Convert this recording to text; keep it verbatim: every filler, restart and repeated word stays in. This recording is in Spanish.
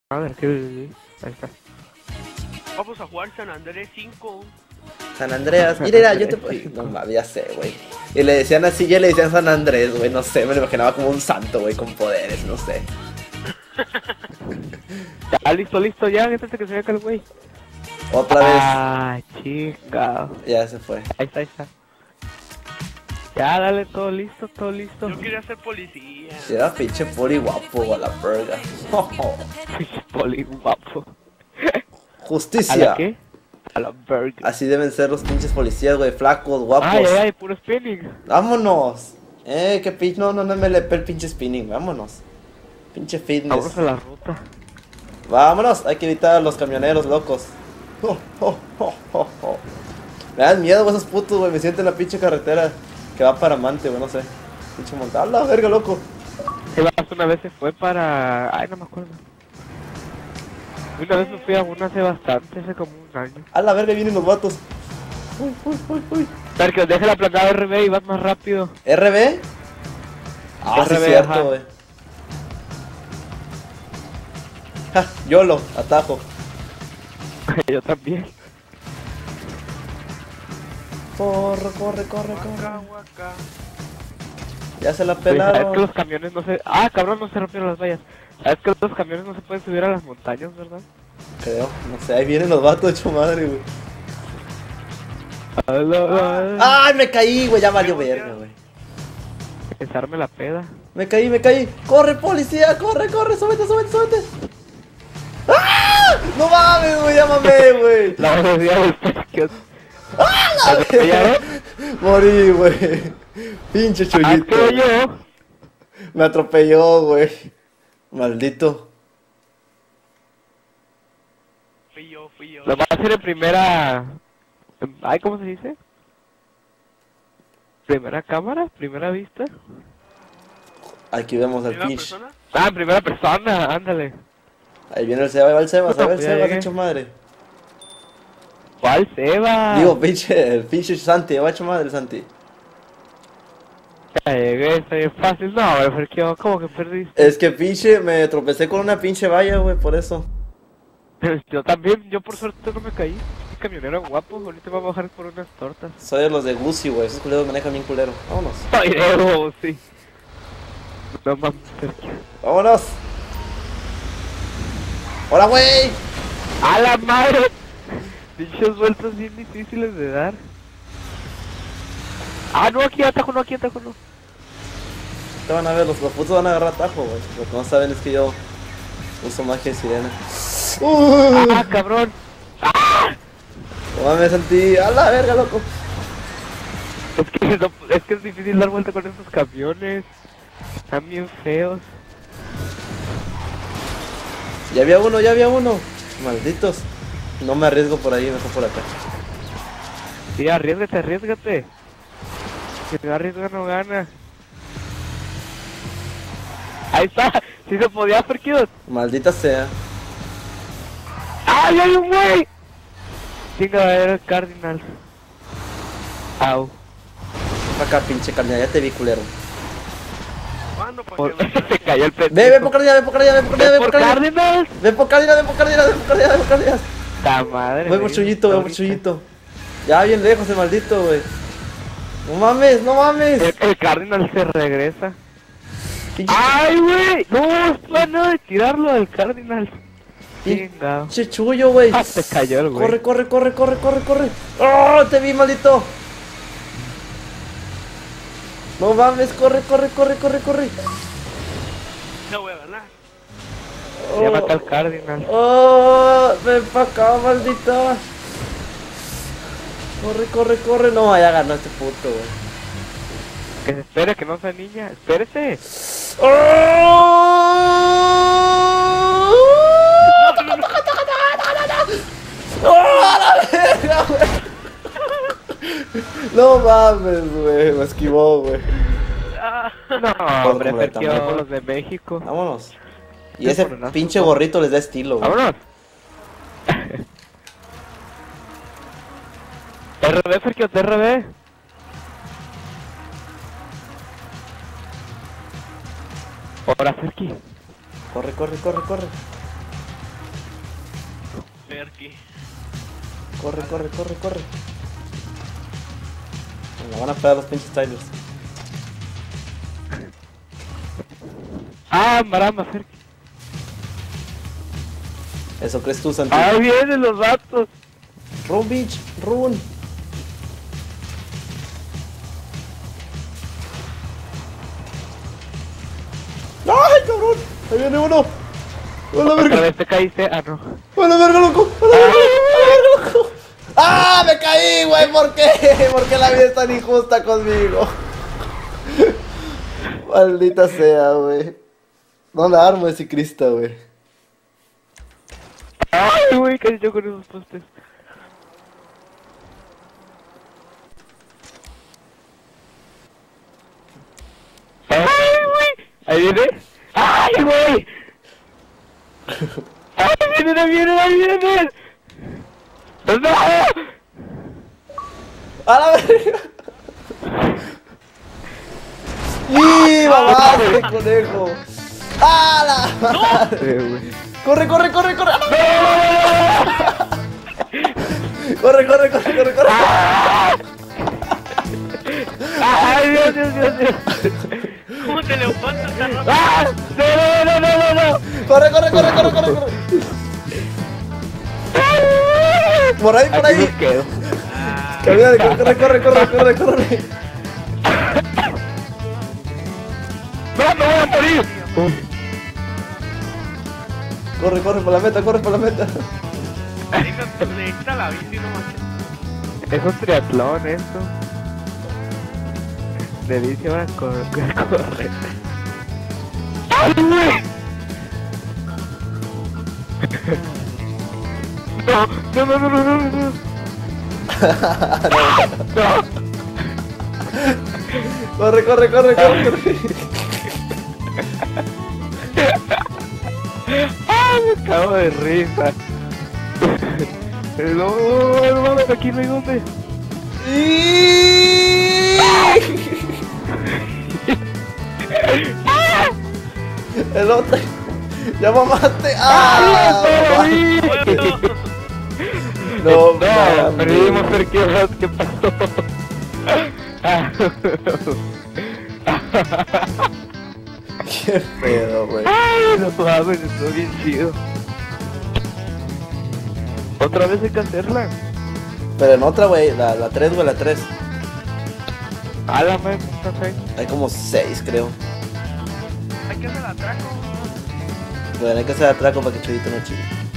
A ver, ¿qué? Ahí está. Vamos a jugar San Andrés cinco. San Andreas, mira, yo te... No mames, ya sé, güey. Y le decían así, ya le decían San Andrés, güey, no sé, me lo imaginaba como un santo, güey, con poderes, no sé. Ya, listo, listo, ya, fíjate que se ve acá el güey. Otra vez. Ah, chica. Ya se fue. Ahí está, ahí está. Ya, dale, todo listo, todo listo. Yo quería ser policía. Era pinche poli guapo a la verga. Pinche poli guapo. ¿A Justicia. la qué? A la verga. Así deben ser los pinches policías, güey, flacos, guapos. Ay, ay, ay, puro spinning. Vámonos. Eh, qué pinche, no, no, no me le pe el pinche spinning, vámonos. Pinche fitness. Vamos a la ruta. Vámonos, hay que evitar a los camioneros locos. Oh, oh, oh, oh, oh. Me dan miedo, güey, esos putos, güey, me siento en la pinche carretera que va para Amante, güey, no sé. Pinche montada, la verga, loco. Sí, una vez se fue para... Ay, no me acuerdo. Una vez me fui a una hace bastante, hace como un año. A la verga, vienen los vatos. Uy, uy, uy, uy. Pero que deje la plantada R B y vas más rápido. ¿R B? Ah, sí, R B, cierto, ajá. güey. Ja, YOLO, atajo. Yo también. Corre, corre, corre, Waka, corre. waka. Ya se la Pues, ¿sabes que pelaron. los camiones no se... Ah, cabrón, no se rompieron las vallas. ¿Sabes que los camiones no se pueden subir a las montañas, verdad? Creo, no sé, ahí vienen los vatos hecho madre, güey. Ah, ¡Ay, me caí, güey! Ya valió verga, güey. Pensarme la peda. Me caí, me caí. ¡Corre, policía! ¡Corre, corre! ¡Súbete, súbete, súbete! ¡Ah! ¡No mames, güey! ¡Ya mamé, güey! La mayoría del podcast. ¡Ah, la verga! ¿Atropellaron? Morí, güey. Pinche Ah, chullito. creo yo. Me atropelló, güey. Maldito. Fui yo, fui yo. Lo va a hacer en primera... Ay, ¿cómo se dice? ¿Primera cámara? ¿Primera vista? Aquí vemos al ¿Primera pinche. persona? Ah, en primera persona, ándale. Ahí viene el Seba, ahí va el Sebas, ahí va el Ya Sebas, llegué. hecho madre. ¿Cuál Seba? Digo, pinche, el pinche Santi, va hecho madre el Santi. Ya llegué, está bien fácil. No, güey, porque ¿cómo que perdiste? Es que pinche, me tropecé con una pinche valla, güey, por eso. Yo también, yo por suerte no me caí. Un camionero guapo, ahorita va a bajar por unas tortas. Soy de los de Gucci, güey, esos culeros manejan bien culero. Vámonos. Ay, no, sí. No mames, Sergio. Vámonos. ¡Hola, güey! ¡A la madre! Dichos vueltas bien difíciles de dar. Ah, no, aquí atajo, no, aquí atajo, no. Te van a ver, los, los putos van a agarrar atajo, güey. Lo que no saben es que yo uso magia de sirena. ¡Uh! Ah, cabrón. No mames, Santi. ¡A la verga, loco! Es que, no, es que es difícil dar vuelta con esos camiones. Están bien feos. Ya había uno, ya había uno. Malditos. No me arriesgo por ahí, mejor por acá. Sí, arriesgate, arriesgate. Que no arriesga no gana. Ahí está, sí se podía, Ferkios. Maldita sea. ¡Ay, hay un güey! Chinga, era el Cardinal. Au. Acá, pinche carnal, ya te vi, culero. ¿Cuándo? Para Por... que me- se cayó el pendejo. Ve, ve por Cardinal, ve por Cardinal, ve por Cardinal, ve ¿Por por Cardinal. Cardinal? Ve por Cardinal, ve por Cardinal, ve por Cardinal, ve por Cardinal. ¡Ta madre! Voy por güey, Chuyito, voy por ahorita. Chuyito. Ya bien lejos el maldito, güey. No mames, no mames. El, el Cardinal se regresa. Pinche, ¡Ay, güey! No, es plano de tirarlo del Cardinal. Venga. pinche chullo, güey. Ah, se cayó el güey. Corre, corre, corre, corre, corre, corre. ¡Oh, te vi, maldito! No mames, corre, corre, corre, corre, corre. No voy a ganar. Ya mata al Cardinal. ¡Oh! ¡Ven pa' acá, maldita! Corre, corre, corre. No, ya ganó este puto, güey. Que se espere, que no sea niña. Espérese. ¡Oh! ¡Oh, la verga, güey! No mames, güey. Me esquivó, güey. Ah, No, hombre, como la perdió tamaño. los de México. Vámonos. Y Sí, ese por un pinche asco. gorrito les da estilo, güey. ¡Vámonos! R B, Sergio, R B. Ahora, Sergio. Corre, corre, corre, corre. Ferky. Corre, corre, corre, corre. Me la van a pegar los pinches trailers. Ah, maramba, Ferky. Eso crees tú, Santi. Ahí vienen los vatos. Run, bitch, run. ¡Ay, cabrón! Ahí viene uno. ¡Hola, Otra verga! vez te caíste. Ah, no. ¡Hola, verga, loco! ¡Hola, verga! ¡Hola, verga, loco! ¡Ah, me caí, güey! ¿Por qué? ¿Por qué la vida es tan injusta conmigo? Maldita sea, güey. No la armo ese Cristo, güey. Ay, güey, casi yo con esos postes. Ay, güey. Ahí viene. Ay, güey. Ahí vienen, ahí vienen, ahí vienen. ¡No! ¡A la verga! ¡Y mamaste, conejo! ¡A la madre! Eh, güey. ¡Corre, corre, corre, corre! ¡A la verga! ¡Corre, corre, corre, corre, corre! Ay, Dios, Dios, Dios, Dios. ¿Cómo te levantas tan rápido? ¡Ah! ¡No, no, no, no, no, no! ¡Corre, corre, corre, corre, corre, corre! Por ahí, por Aquí ahí. me quedo. Camina, corre, corre, corre, corre, corre. ¡No, me voy a morir! Corre, corre por la meta, corre por la meta. Necesita la bici nomás. Es un triatlón esto. De bici ahora corre, corre. ¡Ay, güey! No, no, no, no, no, no, no. No. Corre, corre, corre, corre, corre. ¡Ay, me cago de risa! No, no mames, aquí no hay dónde. El otro. Ya mamaste. ¡Ah! ¡Ay, No, no, mames. perdimos, ¿qué, ¿qué pasó? Qué pedo, güey. Ay, no mames, estoy bien chido. Otra vez hay que hacerla. Pero en otra, güey, la, la tres, güey, la tres. A la madre, no sé. Hay como seis, creo. Hay que hacer el atraco. Bueno, hay que hacer atraco para que Chuyito no chille.